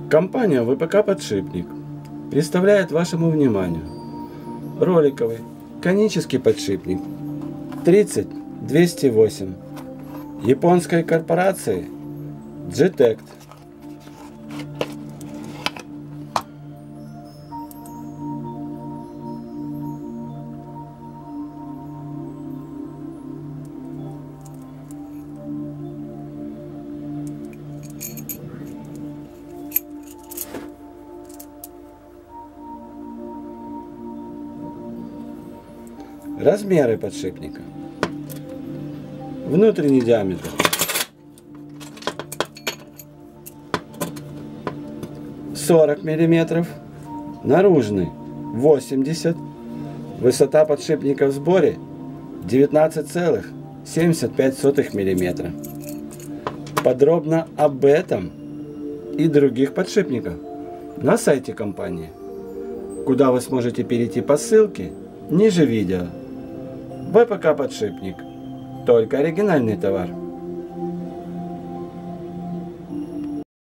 Компания ВПК «Подшипник» представляет вашему вниманию роликовый конический подшипник 30208 японской корпорации G-Tect. Размеры подшипника. Внутренний диаметр 40 мм, наружный 80 мм, высота подшипника в сборе 19,75 мм. Подробно об этом и других подшипниках на сайте компании, куда вы сможете перейти по ссылке ниже видео. ВПК «Подшипник». Только оригинальный товар.